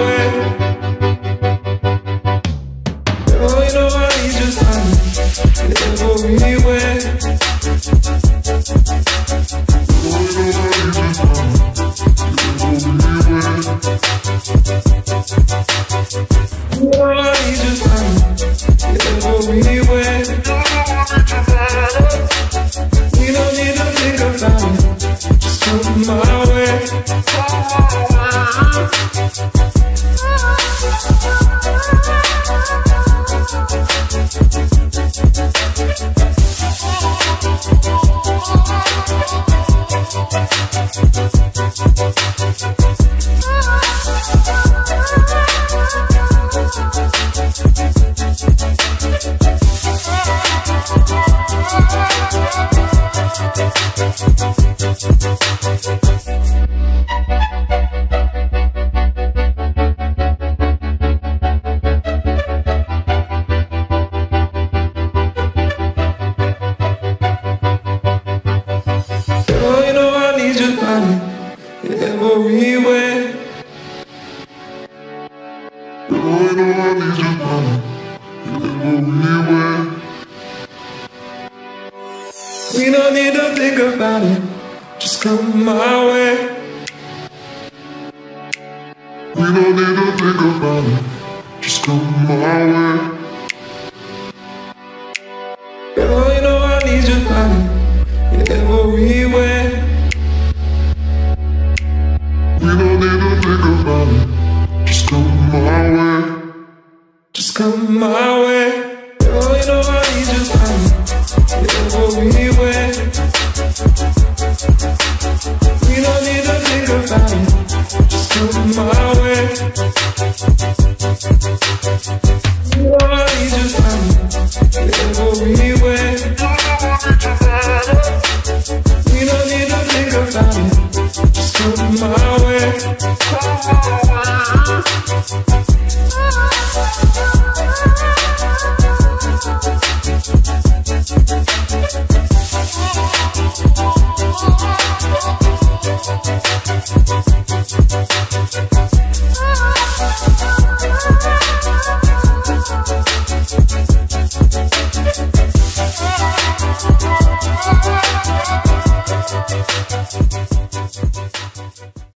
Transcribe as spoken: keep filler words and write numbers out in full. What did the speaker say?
way. Girl, you know I need your time everywhere. Girl, I need your time everywhere. We don't need to think about it, just come my way. Everywhere. Girl, you know I need your body everywhere. We don't need to think about it, just come my way. We don't need to think about it, just come my way. Girl, you know I need your body everywhere. We don't need to think about it, just come my way. Just come my way. Girl, you know I need your time everywhere. We don't need to think about it, just come my way. You know I need your time everywhere.